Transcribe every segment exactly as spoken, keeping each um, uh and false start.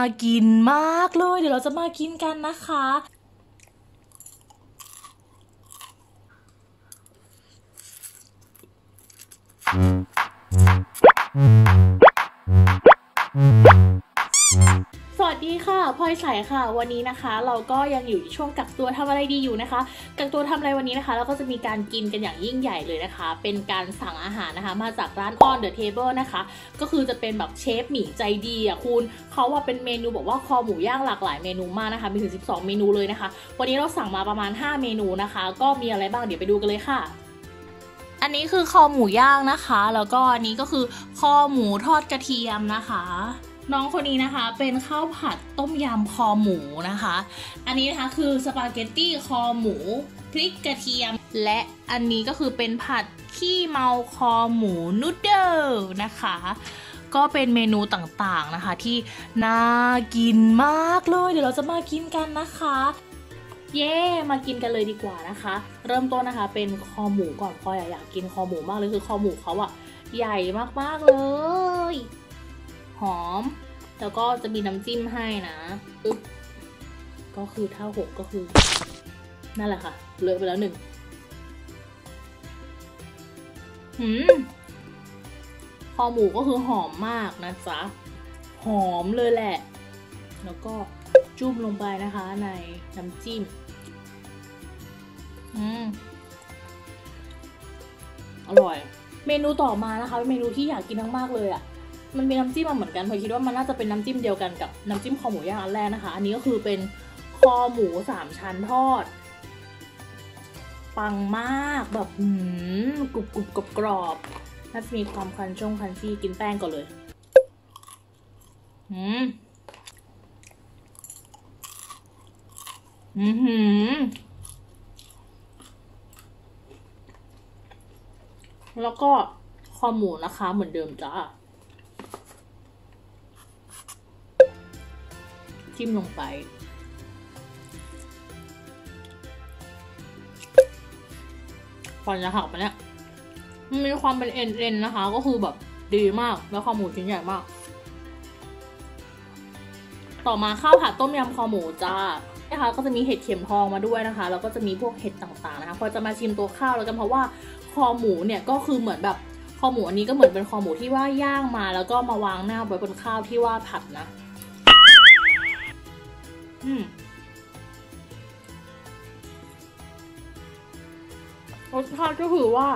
กินมากเลยเดี๋ยวเราจะมากินกันนะคะสวัสดีค่ะพลอยใสค่ะวันนี้นะคะเราก็ยังอยู่ในช่วงกักตัวทำอะไรดีอยู่นะคะกักตัวทำอะไรวันนี้นะคะเราก็จะมีการกินกันอย่างยิ่งใหญ่เลยนะคะเป็นการสั่งอาหารนะคะมาจากร้าน On the Table นะคะก็คือจะเป็นแบบเชฟหมีใจดีอ่ะคุณเขาว่าเป็นเมนูบอกว่าคอหมูย่างหลากหลายเมนูมากนะคะมีถึงสิบสองเมนูเลยนะคะวันนี้เราสั่งมาประมาณห้าเมนูนะคะก็มีอะไรบ้างเดี๋ยวไปดูกันเลยค่ะอันนี้คือคอหมูย่างนะคะแล้วก็อันนี้ก็คือคอหมูทอดกระเทียมนะคะน้องคนนี้นะคะเป็นข้าวผัดต้มยำคอหมูนะคะอันนี้นะคะคือสปาเกตตี้คอหมูพริกกระเทียมและอันนี้ก็คือเป็นผัดขี้เมาคอหมูนูดเดิลนะคะก็เป็นเมนูต่างๆนะคะที่น่ากินมากเลยเดี๋ยวเราจะมากินกันนะคะเย้มากินกันเลยดีกว่านะคะเริ่มต้นนะคะเป็นคอหมูก่อนพลอยอยากกินคอหมูมากเลยคือคอหมูเขาอะใหญ่มากๆเลยหอมแล้วก็จะมีน้ำจิ้มให้นะอึ๊บก็คือถ้าหกก็คือนั่นแหละค่ะเลอะไปแล้วหนึ่งหืมคอหมูก็คือหอมมากนะจ๊ะหอมเลยแหละแล้วก็จุ่มลงไปนะคะในน้ำจิ้มอืมอร่อยเมนูต่อมานะคะเป็นเมนูที่อยากกินมากๆเลยอ่ะมันมีน้ำจิ้มมาเหมือนกันพอคิดว่ามันน่าจะเป็นน้ำจิ้มเดียวกันกับน้ำจิ้มคอหมูย่างอันแรกนะคะอันนี้ก็คือเป็นคอหมูสามชั้นทอดปังมากแบบหืมกรุบกรุบกรอบกรอบน่าจะมีความคันช่งคันชี่กินแป้งก่อนเลยหืมอือหือแล้วก็คอหมูนะคะเหมือนเดิมจ้าจิ้มลงไปก่อนจะหักไปเนี่ยมันมีความเป็นเอ็นเอ็นนะคะก็คือแบบดีมากแล้วคอหมูชิ้นใหญ่มากต่อมาข้าวผัดต้มยำคอหมูจ้านะคะก็จะมีเห็ดเข็มทองมาด้วยนะคะแล้วก็จะมีพวกเห็ดต่างๆนะคะพอจะมาชิมตัวข้าวแล้วกันเพราะว่าคอหมูเนี่ยก็คือเหมือนแบบคอหมูอันนี้ก็เหมือนเป็นคอหมูที่ว่าย่างมาแล้วก็มาวางหน้าไว้บนข้าวที่ว่าผัดนะอืมรสชาติก็คือว่า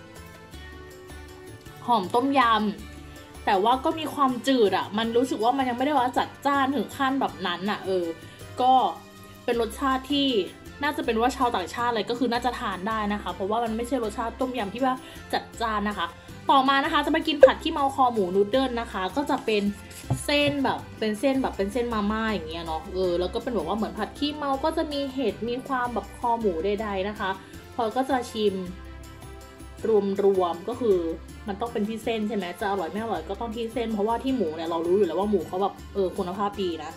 หอมต้มยำแต่ว่าก็มีความจืดอ่ะมันรู้สึกว่ามันยังไม่ได้ว่าจัดจ้านถึงขั้นแบบนั้นอ่ะเออก็เป็นรสชาติที่น่าจะเป็นว่าชาวต่างชาติอะไรก็คือน่าจะทานได้นะคะเพราะว่ามันไม่ใช่รสชาติต้มยำที่ว่าจัดจ้านนะคะต่อมานะคะจะมากินผัดขี้เมาคอหมูนูดเดิลนะคะก็จะเป็นเส้นแบบเป็นเส้นแบบเป็นเส้นมาม่าอย่างเงี้ยเนาะเออแล้วก็เป็นแบบว่าเหมือนผัดขี้เมาก็จะมีเห็ดมีความแบบคอหมูใดๆนะคะพอก็จะชิมรวมๆก็คือมันต้องเป็นที่เส้นใช่ไหมจะอร่อยไม่อร่อยก็ต้องที่เส้นเพราะว่าที่หมูเนี่ยเรารู้อยู่แล้วว่าหมูเขาแบบเออคุณภาพดีนะ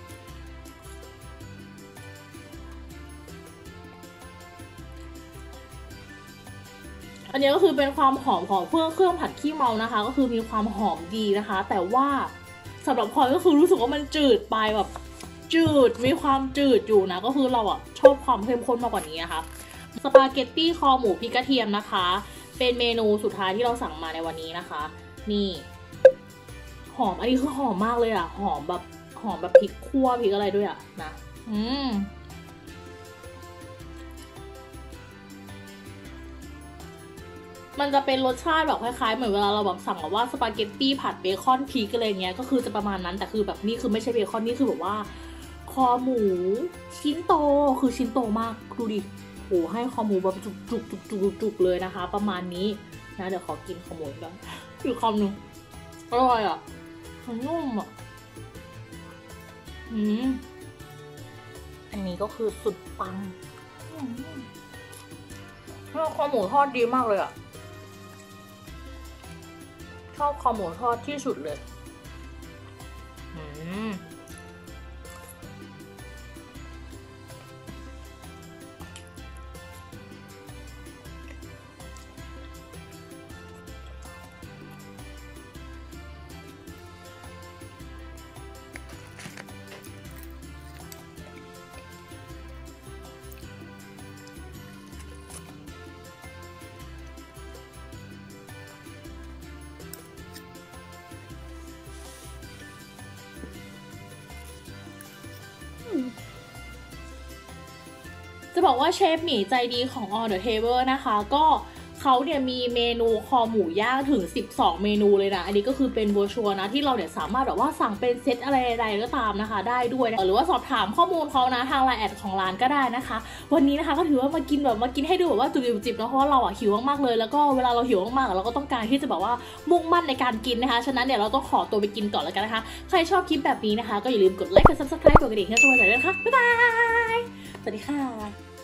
อันนี้ก็คือเป็นความหอมของเครื่องเครื่องผัดขี้เมานะคะก็คือมีความหอมดีนะคะแต่ว่าสำหรับพลอยก็คือรู้สึกว่ามันจืดไปแบบจืดมีความจืดอยู่นะก็คือเราอ่ะชอบความเข้มข้นมากกว่านี้นะคะสปาเกตตี้คอหมูพริกกระเทียมนะคะเป็นเมนูสุดท้ายที่เราสั่งมาในวันนี้นะคะนี่หอมอันนี้คือหอมมากเลยอ่ะหอมแบบหอมแบบพริกคั่วพริกอะไรด้วยอ่ะนะอืมมันจะเป็นรสชาติแบบคล้ายๆเหมือนเวลาเราแบบสั่งแบบว่าสปาเกตตี้ผัดเบคอนพริกอะไรเงี้ยก็คือจะประมาณนั้นแต่คือแบบนี่คือไม่ใช่เบคอนนี่คือแบบว่าคอหมูชิ้นโตคือชิ้นโตมากดูดิโหให้คอหมูแบบจุกจุกจุกจุกจุกเลยนะคะประมาณนี้นะเดี๋ยวขอกินคอหมูก่อนอีกคำหนึ่งอร่อยอ่ะมันนุ่มอ่ะอืมอันนี้ก็คือสุดปังแล้วคอหมูทอดดีมากเลยอ่ะชอบคอหมูทอดที่สุดเลยอืมจะบอกว่าเชฟหมีใจดีของ On the Table นะคะก็เขาเนี่ยมีเมนูคอหมูย่างถึงสิบสองเมนูเลยนะอันนี้ก็คือเป็นโบรชัวร์นะที่เราเนี่ยสามารถแบบว่าสั่งเป็นเซตอะไรใดๆก็ตามนะคะได้ด้วยหรือว่าสอบถามข้อมูลเขานะทางไลน์แอดของร้านก็ได้นะคะวันนี้นะคะก็ถือว่ามากินแบบมากินให้ดูแบบว่าจุบจิบๆนะเพราะว่าเราอะหิวมากๆเลยแล้วก็เวลาเราหิวมากๆเราก็ต้องการที่จะแบบว่ามุ่งมั่นในการกินนะคะฉะนั้นเดี๋ยวเราต้องขอตัวไปกินก่อนแล้วกันนะคะใครชอบคลิปแบบนี้นะคะก็อย่าลืมกดไลค์กด ซับสไครบ์ กดกระดิ่งให้ช่องเราด้วยนะคะบ๊ายบายสวัสดีค่ะ